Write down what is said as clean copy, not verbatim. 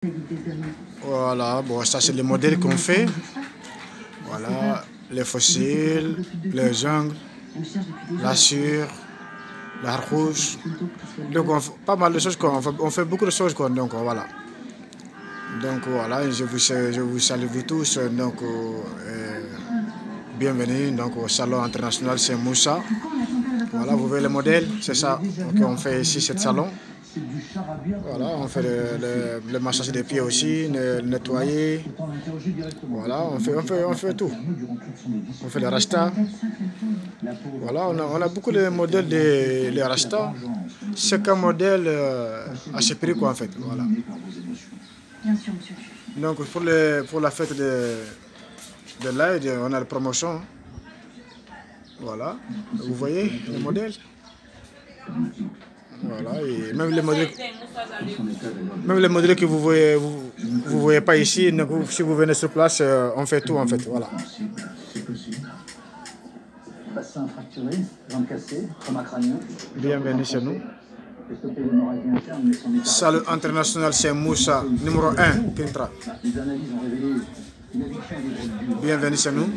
Voilà, bon, ça c'est le modèle qu'on fait. Voilà, les fossiles, les ongles, la sciure, la rouge. Donc on fait pas mal de choses, on fait beaucoup de choses, donc voilà. Donc voilà, je vous salue vous tous, donc bienvenue donc, au Salon international Saint Moussa. Voilà, vous voyez le modèle, c'est ça qu'on fait ici, ce salon. Voilà, on fait le massage des pieds aussi, le nettoyer. Voilà, on fait tout. On fait le rasta. Voilà, on a beaucoup de modèles de rasta. C'est un modèle à ce prix en fait. Voilà. Donc pour la fête de l'Aïd, on a la promotion. Voilà, vous voyez le modèle. Voilà, et même les modèles que vous voyez pas ici, donc si vous venez sur place, on fait tout en fait. Voilà. Bassin fracturé, jambes cassées, trauma crânien. Bienvenue chez nous. Salon international Saint Moussa, numéro 1, Kintra. Les analyses ont révélé une addiction des bienvenue chez nous.